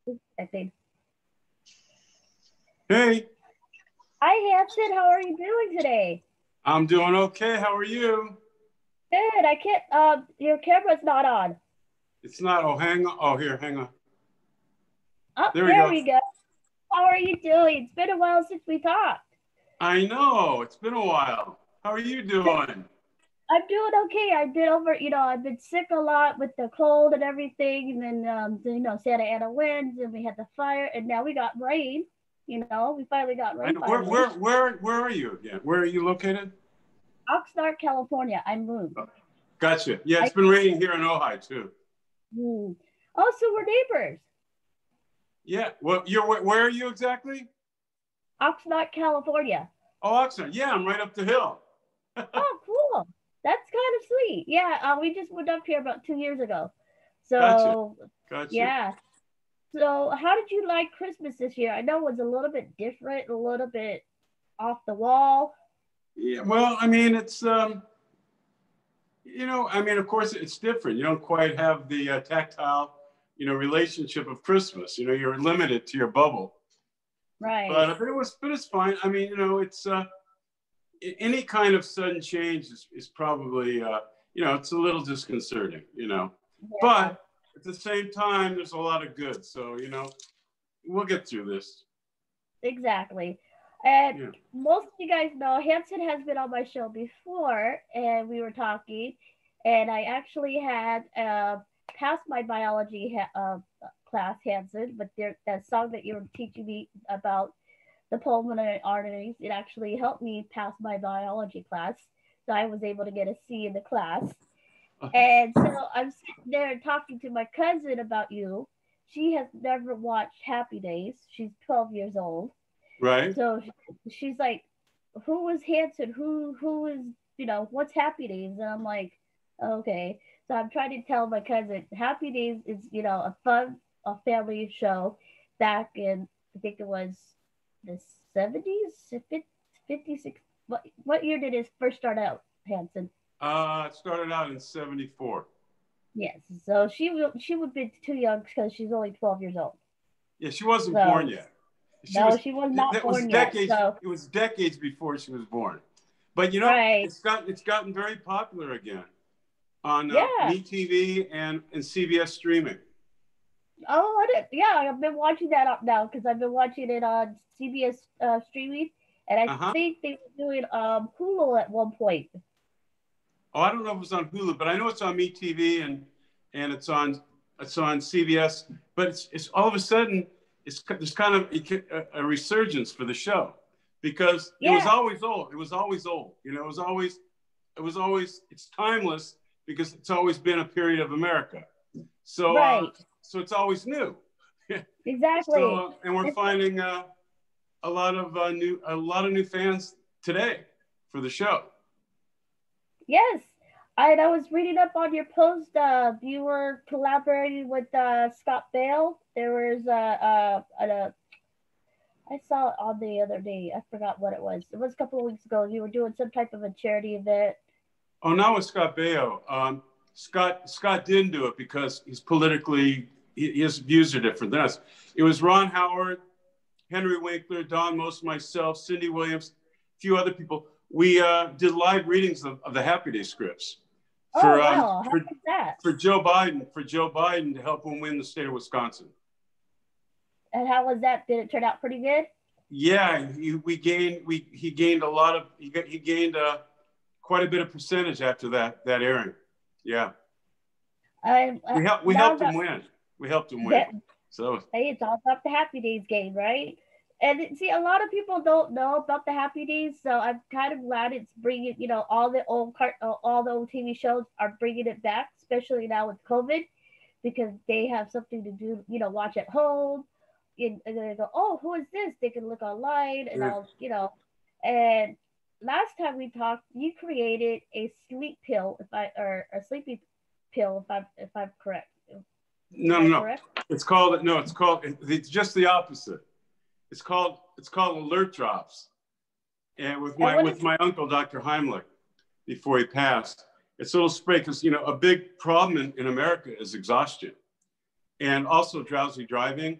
I think. Hey, Hi, Hanson. How are you doing today? I'm doing okay. How are you? Good. I can't. Your camera's not on. It's not. Oh, hang on. Oh, here, hang on. Oh, There we there go. we go. How are you doing? It's been a while since we talked. I know. It's been a while. How are you doing? I'm doing okay. I've been over. I've been sick a lot with the cold and everything, and then Santa Ana winds, and we had the fire, and now we got rain. We finally got rain I know. Where, finally. where, where, where are you again? Where are you located? Oxnard, California. I moved. Oh, gotcha. Yeah, I it's been raining here in Ojai too. moved. Oh, so we're neighbors. Yeah. Well, you're where are you exactly? Oxnard, California. Oh, Oxnard. Yeah, I'm right up the hill. Oh, cool. That's kind of sweet. Yeah, we just moved up here about 2 years ago. Gotcha. So, Gotcha. yeah. So, how did you like Christmas this year? I know it was a little bit different, a little bit off the wall. Yeah. Well, I mean, of course, it's different. You don't quite have the tactile, relationship of Christmas. You're limited to your bubble. Right. But it's fine. I mean, it's any kind of sudden change is probably, it's a little disconcerting. Yeah, But at the same time, there's a lot of good. So, we'll get through this. exactly. And Yeah. most of you guys know Hanson has been on my show before, and we were talking, and I actually had passed my biology class, Hanson, but that song that you were teaching me about the pulmonary arteries, it actually helped me pass my biology class. So I was able to get a C in the class. And so I'm sitting there talking to my cousin about you. She has never watched Happy Days. She's 12 years old. Right. So she's like, "Who was Hanson? Who is what's Happy Days?" And I'm like, "Okay." So I'm trying to tell my cousin Happy Days is a fun a family show back in, I think it was the 70s, 56. What year did it first start out, Hanson? It started out in 74. Yes. So she would be too young because she's only 12 years old. Yeah, she wasn't born So yet. She no, was, she was not that was born yet. decades, So it was decades before she was born. But, right. it's gotten very popular again on Yeah. MeTV and CBS streaming. Oh, I did. Yeah, I've been watching that up now because I've been watching it on CBS streaming, and I Uh-huh. think they were doing Hulu at one point. Oh, I don't know if it was on Hulu, but I know it's on MeTV and it's on CBS. But it's all of a sudden there's kind of a resurgence for the show because it was Yeah, always old. It was always old. It's timeless because it's always been a period of America. So right. it's always new. So Exactly. and we're It's, finding a lot of new fans today for the show. yes. I was reading up on your post. You were collaborating with Scott Bale. There was I saw it on the other day. I forgot what it was. It was a couple of weeks ago. You were doing some type of a charity event. Oh, now with Scott Baio. Scott didn't do it because he's politically his views are different than us. It was Ron Howard, Henry Winkler, Don Most, myself, Cindy Williams, a few other people. We did live readings of the Happy Day scripts Oh for um, wow, how for was that? for Joe Biden to help him win the state of Wisconsin. And how was that? Did it turn out pretty good? Yeah, he gained a lot of he gained quite a bit of percentage after that airing. Yeah. I We now helped him that win. We helped him win. that So hey, it's all about the Happy Days game, right? And see, a lot of people don't know about the Happy Days, so I'm kind of glad it's bringing, all the old TV shows are bringing it back, especially now with COVID, because they have something to do, watch at home, and then they go, oh, who is this? They can look online and yeah. all. And last time we talked, you created a sleep pill, if I or a sleepy pill, if I'm correct. No, Am no, I no. correct? It's just the opposite. It's called alert drops. And with And my what with is my uncle, Dr. Heimlich, before he passed, it's a little spray because a big problem in America is exhaustion and also drowsy driving.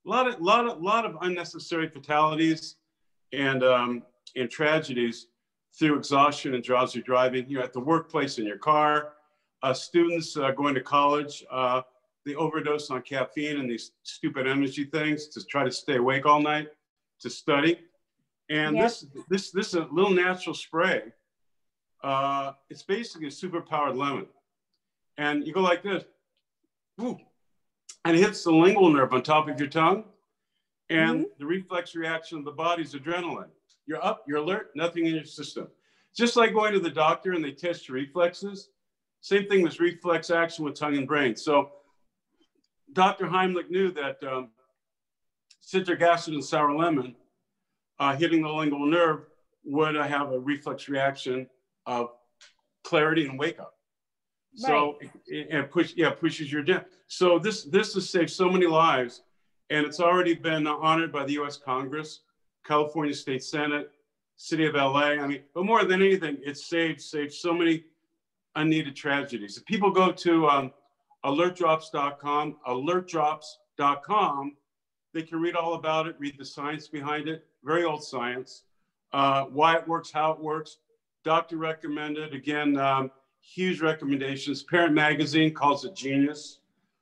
lot of unnecessary fatalities and tragedies through exhaustion and drowsy driving. You know, at the workplace, in your car, students going to college, they overdose on caffeine and these stupid energy things to try to stay awake all night to study. And Yep. this is a little natural spray. It's basically a superpowered lemon, and you go like this, woo, and it hits the lingual nerve on top of your tongue, and the reflex reaction of the body's adrenaline. You're up, you're alert, nothing in your system. Just like going to the doctor and they test your reflexes. Same thing with reflex action with tongue and brain. So Dr. Heimlich knew that citric acid and sour lemon hitting the lingual nerve would have a reflex reaction of clarity and wake up. So it pushes your down. So this has saved so many lives, and it's already been honored by the U.S. Congress, California State Senate, City of LA. I mean, but more than anything, it's saved so many unneeded tragedies. If people go to alertdrops.com, they can read all about it, read the science behind it, very old science, why it works, how it works. Doctor recommended, again, huge recommendations. Parent Magazine calls it genius.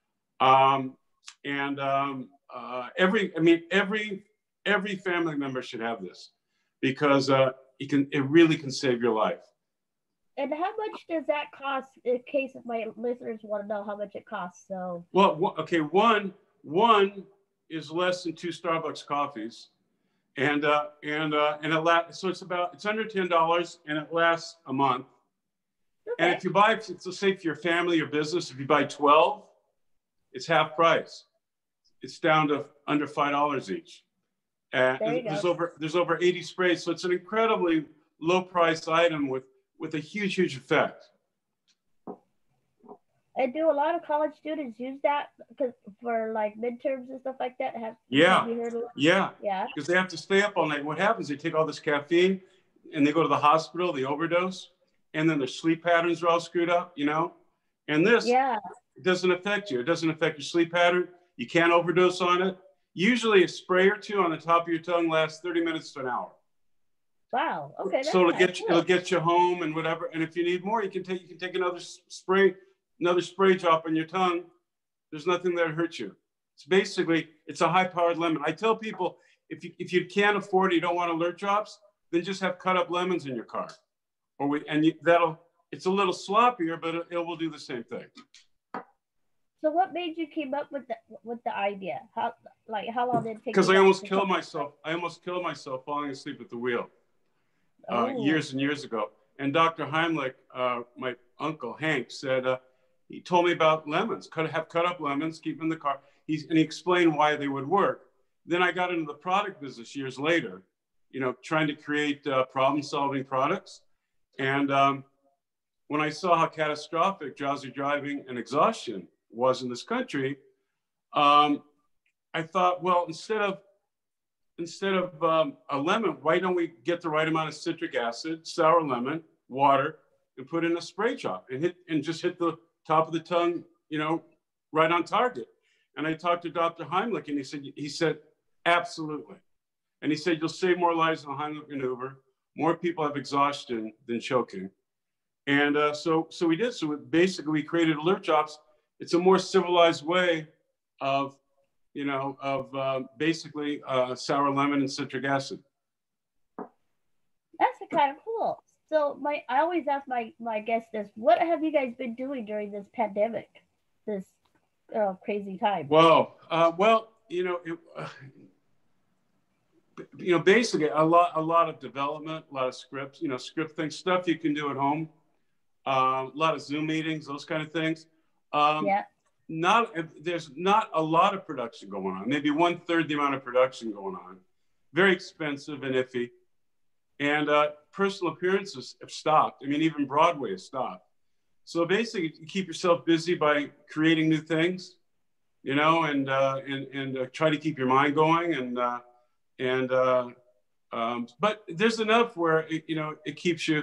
Every family member should have this because it really can save your life. And how much does that cost? In case of my listeners want to know how much it costs, so. Well, okay, one is less than 2 Starbucks coffees, and it lasts. So it's under $10, and it lasts a month. Okay. And if you buy, let's say for your family or business, if you buy 12, it's half price. It's down to under $5 each. There's over 80 sprays, so it's an incredibly low price item with a huge effect. And do a lot of college students use that for like midterms and stuff like that? Have you heard of yeah, because they have to stay up all night. What happens? They take all this caffeine and they go to the hospital, they overdose, and then their sleep patterns are all screwed up, you know? And this it doesn't affect you. It doesn't affect your sleep pattern. You can't overdose on it. Usually a spray or two on the top of your tongue lasts 30 minutes to an hour. Wow. Okay. So it'll get you home and whatever. And if you need more, you can take another spray drop on your tongue. There's nothing that hurts you. It's basically, it's a high-powered lemon. I tell people, if you can't afford it, you don't want alert drops, then just have cut up lemons in your car. It's a little sloppier, but it will do the same thing. So what made you keep up with the idea? How long did it take? Because I almost killed myself. I almost killed myself falling asleep at the wheel years and years ago. And Dr. Heimlich, my uncle Hank, said he told me about lemons. Have cut up lemons, keep them in the car. And he explained why they would work. Then I got into the product business years later, you know, trying to create problem-solving products. And when I saw how catastrophic drowsy driving and exhaustion was in this country, I thought, well, instead of a lemon, why don't we get the right amount of citric acid, sour lemon, water, and put in a spray drop and just hit the top of the tongue, you know, right on target. And I talked to Dr. Heimlich, and he said, absolutely. And he said, you'll save more lives in the Heimlich maneuver. More people have exhaustion than choking. And so we did. So we created alert drops. It's a more civilized way of, you know, basically sour lemon and citric acid. That's kind of cool. So I always ask my guests this: what have you guys been doing during this pandemic, this crazy time? Well, you know, basically a lot of development, a lot of scripts, you know, script things, stuff you can do at home. A lot of Zoom meetings, those kind of things. There's not a lot of production going on, maybe 1/3 the amount of production going on. Very expensive and iffy. And personal appearances have stopped. I mean, even Broadway has stopped. So basically, you keep yourself busy by creating new things, you know, and try to keep your mind going. But there's enough where it keeps you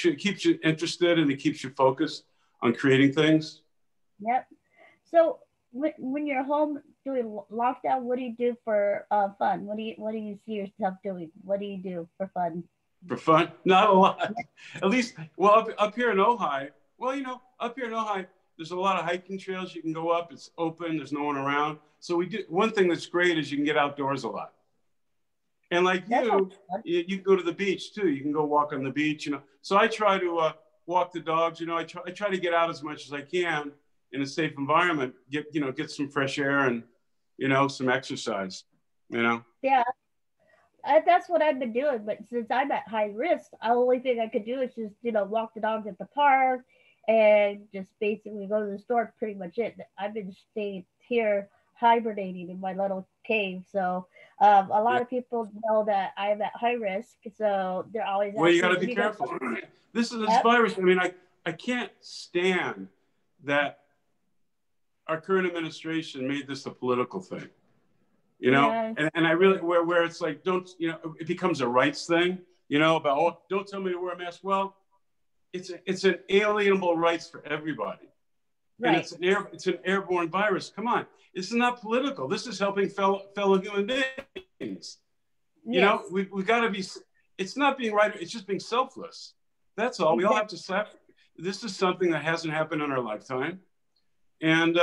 interested, and it keeps you focused on creating things. Yep. So when you're home doing lockdown, what do you do for fun? What do you see yourself doing? What do you do for fun? For fun? Not a lot. At least, well, up here in Ojai, well, up here in Ojai, there's a lot of hiking trails you can go up. It's open. There's no one around. So we do. One thing that's great is you can get outdoors a lot. And like That's all fun. you can go to the beach too. You can go walk on the beach. So I try to walk the dogs. I try to get out as much as I can in a safe environment. Get some fresh air and some exercise. Yeah, that's what I've been doing. But since I'm at high risk, the only thing I could do is just walk the dogs at the park and just basically go to the store. Pretty much it. I've been staying here hibernating in my little cave. So a Yeah. lot of people know that I'm at high risk, so they're always Well, you got asking, to "What be are you gonna?" careful. This Yep. virus. I mean, I can't stand that our current administration made this a political thing. Yes. And I really where it's like don't it becomes a rights thing. About don't tell me to wear a mask. Well, it's an alienable rights for everybody, and Right. it's an airborne virus. Come on, this is not political. This is helping fellow human beings. Yes. We got to be. It's not being right. It's just being selfless. That's all. We all have Exactly. to slap. This is something that hasn't happened in our lifetime, and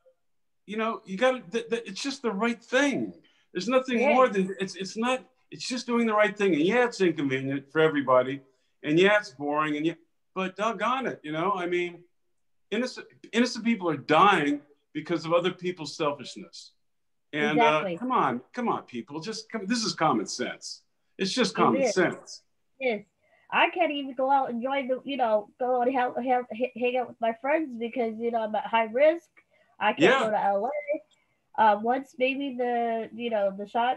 you got to. It's just the right thing. There's nothing Yes. more than it's not. It's just doing the right thing, and yeah, it's inconvenient for everybody, and yeah, it's boring, but doggone it, I mean, innocent people are dying because of other people's selfishness. And Exactly. come on, people, just come. This is common sense. It's just It common is. sense. Is. I can't even go out and join go and hang out with my friends because I'm at high risk. I can't Yeah, go to LA. Once maybe the shots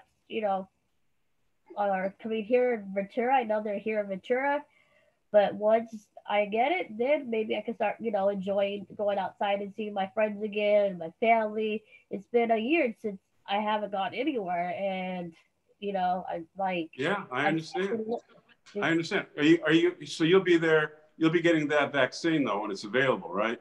are coming here in Ventura. I know they're here in Ventura, but once I get it, then maybe I can start enjoying going outside and seeing my friends again and my family. It's been a year since I haven't gone anywhere, and I like yeah, I I'm understand. I just understand. Are you? So you'll be there. You'll be getting that vaccine though when it's available, right?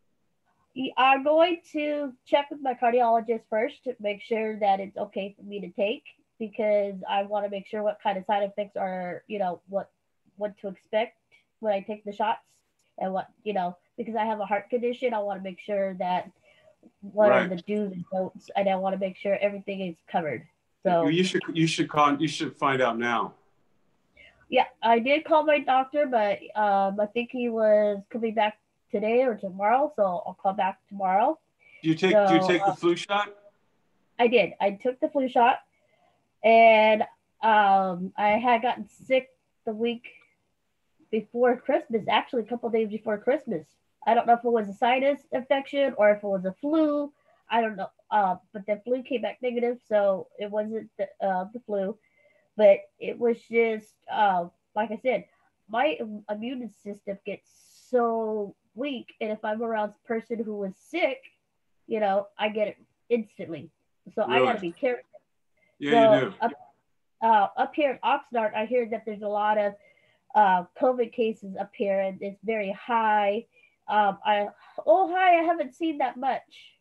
I'm going to check with my cardiologist first to make sure that it's okay for me to take because I want to make sure what kind of side effects are, what to expect when I take the shots and because I have a heart condition, I want to make sure that what are Right. the do's and don'ts, and I want to make sure everything is covered. You, So, you should you should con you should find out now. yeah, I did call my doctor, but I think he was coming back today or tomorrow, so I'll call back tomorrow. Do you take the So flu shot? I did. I took the flu shot, and I had gotten sick the week before Christmas. Actually, a couple days before Christmas. I don't know if it was a sinus infection or if it was a flu. I don't know. But the flu came back negative, so it wasn't the flu. But it was just like I said, my immune system gets so weak, and if I'm around a person who was sick, I get it instantly. So I got Really? to be careful. Yeah, you So do. up here in Oxnard, I hear that there's a lot of COVID cases up here, and it's very high. I oh hi, I haven't seen that much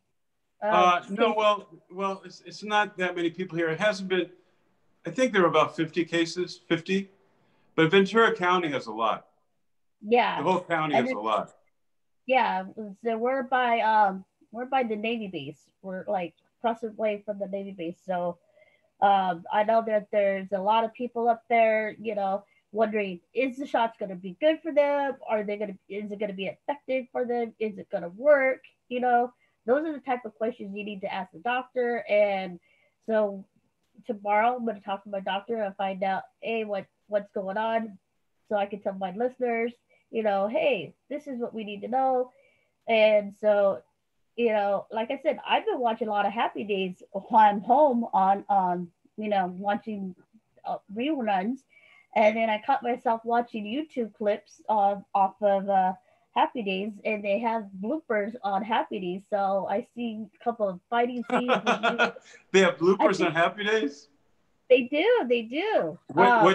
No, cases. it's not that many people here. It hasn't been. I think there are about 50 cases, 50, but Ventura County has a lot. The Yeah, whole county and has a lot. yeah, so we're by the Navy base. We're like across the way from the Navy base. So I know that there's a lot of people up there, wondering is the shots going to be good for them? Is it going to be effective for them? Is it going to work? Those are the type of questions you need to ask the doctor. And so tomorrow I'm going to talk to my doctor and find out, hey, what's going on, so I can tell my listeners, hey, this is what we need to know. And so, like I said, I've been watching a lot of Happy Days while I'm home on watching reruns, and then I caught myself watching YouTube clips off of Happy Days, and they have bloopers on Happy Days. So I see a couple of fighting scenes with you. They have I bloopers think on Happy Days. they do.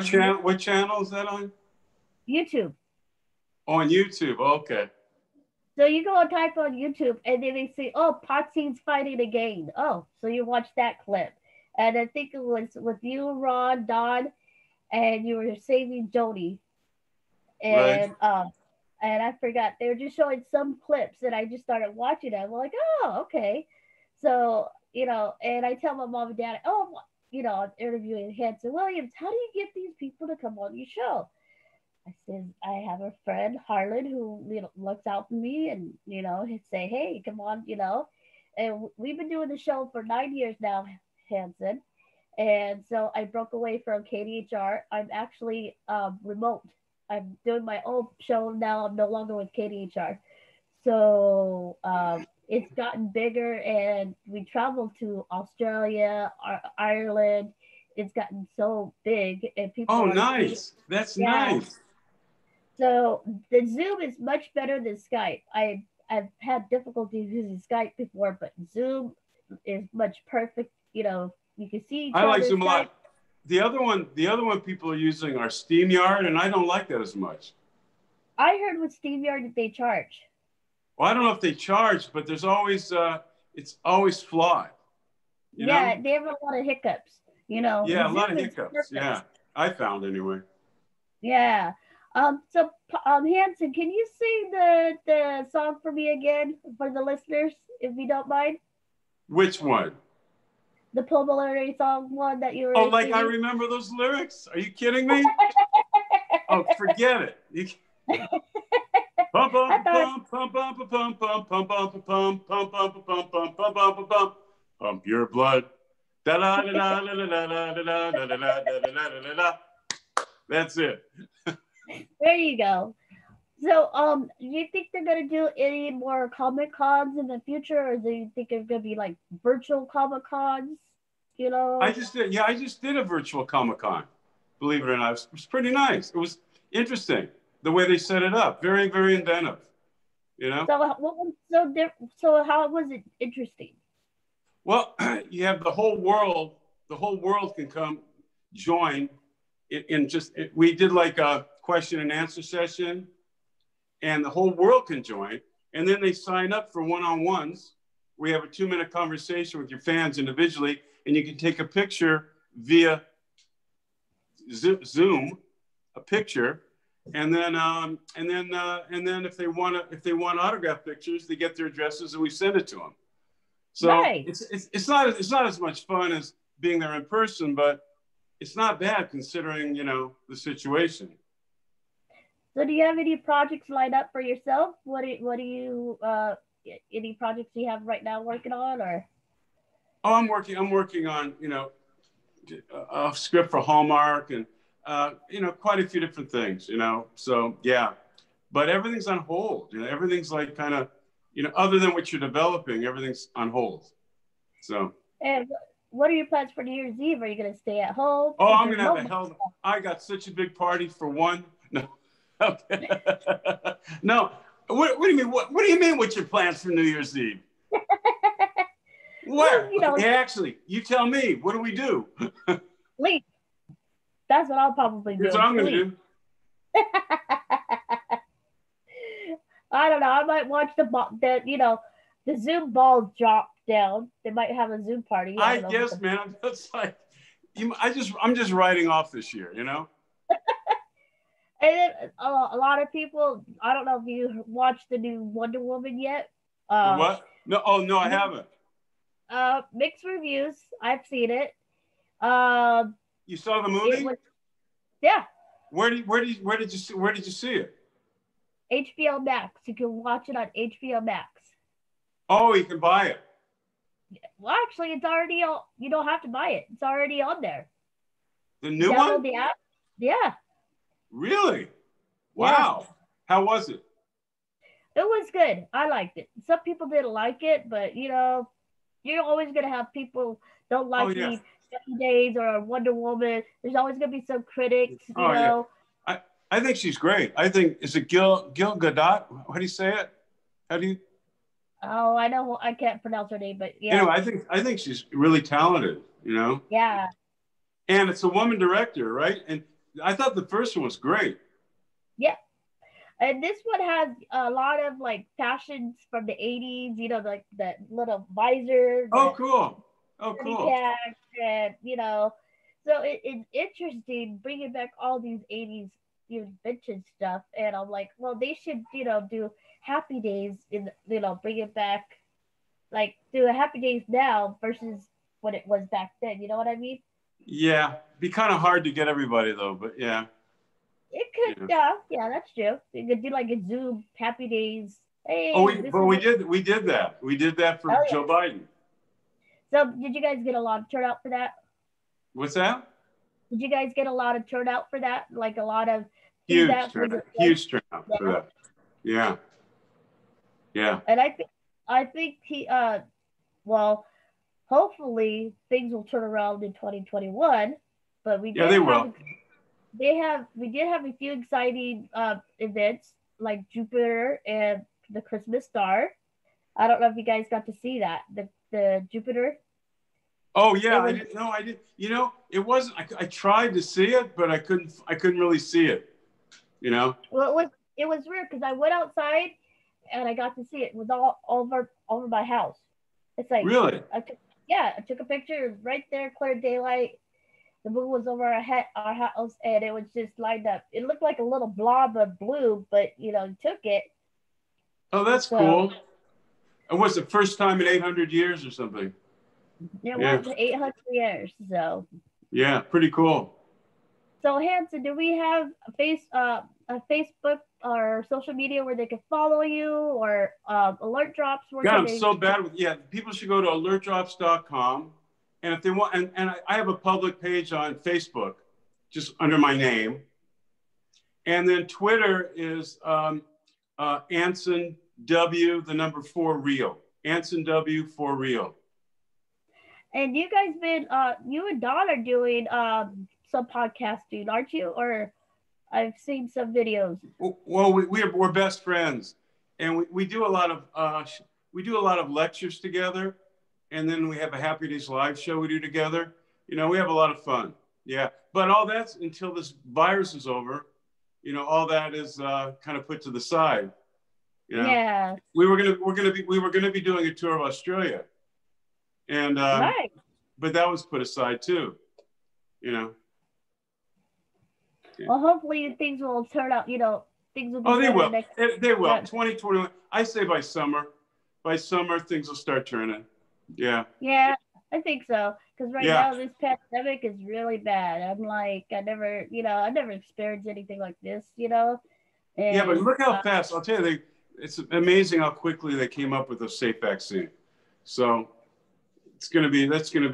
What channel is that on? YouTube. On YouTube. Okay. So you go and type on YouTube, and then they say, "Oh, Potsy's fighting again." Oh, so you watch that clip, and I think it was with you, Ron, Don, and you were saving Jody, Right. and I forgot they were just showing some clips, and I just started watching it. I'm like, "Oh, okay." So and I tell my mom and dad, "Oh, I'm interviewing Anson Williams. How do you get these people to come on your show?" I said, I have a friend, Harlan, who looks out for me, and he'd say, "Hey, come on," And we've been doing the show for 9 years now, Hanson. And so I broke away from KDHR. I'm actually remote. I'm doing my own show now. I'm no longer with KDHR. So it's gotten bigger, and we traveled to Australia, Ireland. It's gotten so big, and people Oh, are seeing. nice. That's Yeah, nice. so the Zoom is much better than Skype. I've had difficulties using Skype before, but Zoom is much perfect. You can see each I like other. Zoom a Skype. lot. The other one people are using are SteamYard, and I don't like that as much. I heard with StreamYard that they charge. Well, I don't know if they charge, but there's always it's always flawed. You know? Yeah, they have a lot of hiccups. Yeah, a And lot Zoom of is hiccups. perfect. Yeah, I found anyway. Yeah. So Hanson, can you sing the song for me again for the listeners, if you don't mind? Which one? The pulmonary song one that you Oh, were like I singing. remember those lyrics? Are you kidding me? Oh, forget it. Pump I pump thought pump pump pump pump pump pump pump pump pump pump pump pump pump pump pump pump pump your blood. Da da da da da da da da da da da da da da da. That's it. there you go. So, do you think they're gonna do any more Comic Cons in the future, or do you think it's gonna be like virtual Comic Cons? You I know, just did. Yeah, I just did a virtual Comic Con. Believe it or not, it was pretty nice. It was interesting the way they set it up. Very, very inventive. You know. so what was so different? So how was it interesting? Well, you have the whole world. The whole world can come join. We did like a question and answer session, and the whole world can join. And then they sign up for one-on-ones. We have a 2-minute conversation with your fans individually, and you can take a picture via Zoom, a picture, and then if they want autograph pictures, they get their addresses and we send it to them. So Nice. it's not as much fun as being there in person, but it's not bad considering the situation. So, do you have any projects lined up for yourself? Any projects you have right now working on, or? Oh, I'm working on a script for Hallmark and quite a few different things. So yeah, but everything's on hold. Everything's like kind of other than what you're developing, everything's on hold. So. And what are your plans for New Year's Eve? Are you gonna stay at home? Oh, Because I'm there's gonna have no. a hell. I got such a big party for one. No, okay. No. What do you mean? What do you mean? What's your plans for New Year's Eve? Well, Where? Hey, actually, you tell me. What do we do? sleep. That's what I'll probably Here's do. what I'm gonna Sleep. do. I don't know. I might watch the Zoom balls drop down. They might have a Zoom party. I I don't know. With guess, the, man. I'm just like, I'm just writing off this year. and then a lot of people. I don't know if you watched the new Wonder Woman yet. The what? No. Oh no, I haven't. Mixed reviews. I've seen it. Um, You saw the it movie? was yeah. Where did you see it? HBO Max. You can watch it on HBO Max. Oh, you can buy it. Well, actually, it's already on. You don't have to buy it. It's already on there. The You new download one? the app. Yeah, Really? yeah. Wow. How was it? It was good. I liked it. Some people didn't like it, but you're always gonna have people don't Oh like yeah. me. 7 Days or Wonder Woman. There's always gonna be some critics. Oh yeah. I think she's great. I think is it Gil Gadot? How do you say it? How do you? Oh, I know. I can't pronounce her name, but yeah, Anyway, I think she's really talented. yeah. And it's a woman director, right? And I thought the first one was great. Yeah. And this one has a lot of like fashions from the 80s, like the little visor, Oh, the cool. Oh, funny cool. pants, and so it's interesting bringing back all these 80s vintage stuff. And I'm like, well, they should do Happy Days bring it back, like do a Happy Days now versus what it was back then. You know what I mean? Yeah, be kind of hard to get everybody though, but yeah. It could, Yeah. yeah, that's true. You could do like a Zoom Happy Days. Oh, Hey, this but is we did that for oh yeah. Joe Biden. So did you guys get a lot of turnout for that? What's that? Did you guys get a lot of turnout for that? Like a lot of Huge feedback? Was turnout. it good? Huge turnout for Yeah. that. Yeah. Yeah. And I think well, hopefully things will turn around in 2021. But Yeah, they will. we did have a few exciting events like Jupiter and the Christmas star. I don't know if you guys got to see that. The Jupiter. Oh yeah, It I was didn't know. I did. It wasn't. I tried to see it, but I couldn't. I couldn't really see it. You know. well, it was weird because I went outside and I got to see it. It was all over my house. It's like Really? I took a picture right there, clear daylight. The moon was over our house, and it was just lined up. It looked like a little blob of blue, but took it. Oh, that's So cool. And was it first time in 800 years or something? it Yeah. was 800 years. Yeah. Pretty cool. So Hanson, do we have a Facebook or social media where they can follow you, or alert drops? Where God, can I'm they? so bad with. Yeah. People should go to alertdrops.com, and if they want, and I have a public page on Facebook, just under my name, and then Twitter is Anson W, the number 4 real. Anson W 4 real. And you guys been you and Don are doing some podcasting, aren't you? Or I've seen some videos. Well, we're best friends, and we do a lot of lectures together, and then we have a Happy Days live show we do together. We have a lot of fun. Yeah, but all that's until this virus is over. All that is kind of put to the side. Yeah. We were gonna be doing a tour of Australia, and Right. but that was put aside too. Yeah. Well, hopefully things will turn out. Things will be Oh, they better will. next. They will. Yeah. 2021. I say by summer. By summer, things will start turning. Yeah. Yeah, I think so. Because right Yeah. now this pandemic is really bad. I'm like, I never experienced anything like this. Yeah, but And look how fast. I'll tell you, it's amazing how quickly they came up with a safe vaccine. So that's going to be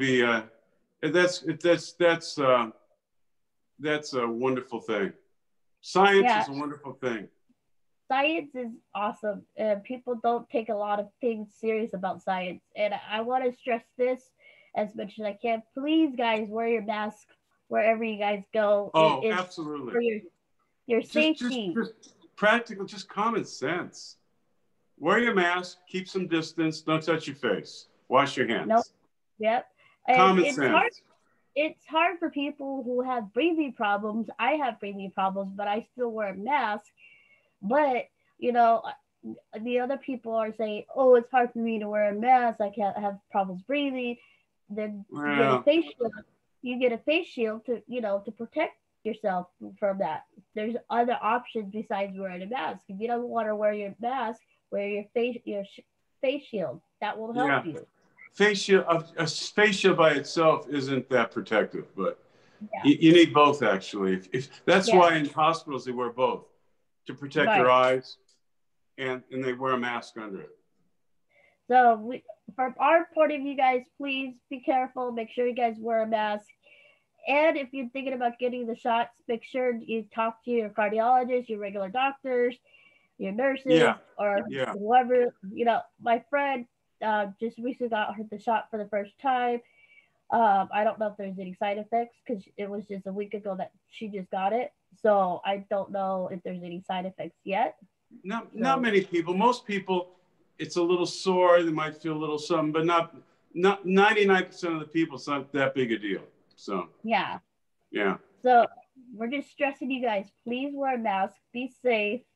that's a wonderful thing. Science yeah, is a wonderful thing. science is awesome. And people don't take a lot of things serious about science. And I want to stress this as much as I can. Please, guys, wear your mask wherever you guys go. Oh, It is absolutely. for your safety. Just practical, just common sense. Wear your mask, keep some distance, don't touch your face, wash your hands. Nope. Yep. And Common it's sense. hard. It's hard for people who have breathing problems. I have breathing problems, but I still wear a mask. But the other people are saying, "Oh, it's hard for me to wear a mask. I can't have problems breathing." Then you get a Well, face shield. You get a face shield to protect yourself from that. There's other options besides wearing a mask. If you don't want to wear your mask, wear your face shield. That will help yeah. you. A face shield by itself isn't that protective, but Yeah. you need both actually. If that's Yeah. why in hospitals they wear both to protect their Right. eyes, and they wear a mask under it. So from our point of view, guys, please be careful. Make sure you guys wear a mask. And if you're thinking about getting the shots, make sure you talk to your cardiologist, your regular doctors, your nurses, Yeah. or Yeah. whoever. My friend just recently got the shot for the first time. I don't know if there's any side effects because it was just a week ago that she just got it. So I don't know if there's any side effects yet. Not many people. Most people, it's a little sore. They might feel a little something, but not 99% of the people. It's not that big a deal. So Yeah. yeah. So we're just stressing you guys. Please wear a mask. Be safe.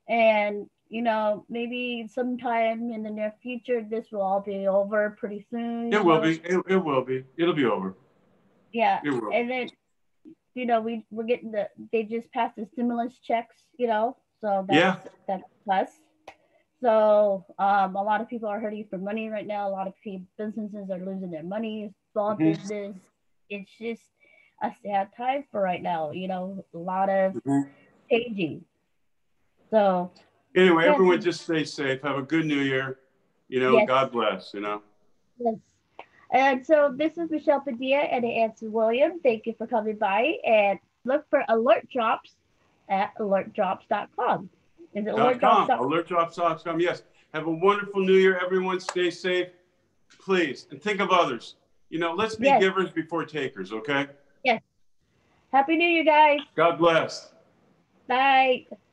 And, you know, maybe sometime in the near future, this will all be over pretty soon, It you will know. be. It will be. It'll be over. Yeah. It will. And then, you know, we're getting they just passed the stimulus checks, you know, so Yeah. that's plus. So a lot of people are hurting for money right now. A lot of businesses are losing their money. Small Mm-hmm. business, it's just a sad time for right now. You know, a lot of Mm-hmm. changing. So Anyway, yes, everyone just stay safe. Have a good New Year. You know, yes, God bless, you know. yes. And so this is Michelle Padilla and Anson Williams. Thank you for coming by, and look for alert drops at alertdrops.com. Is it .com, alertdrops.com? alertdrops.com. Yes. Have a wonderful New Year, everyone. Stay safe, please. And think of others. You know, let's be Yes, givers before takers, okay? yes. Happy New Year, guys. God bless. Bye.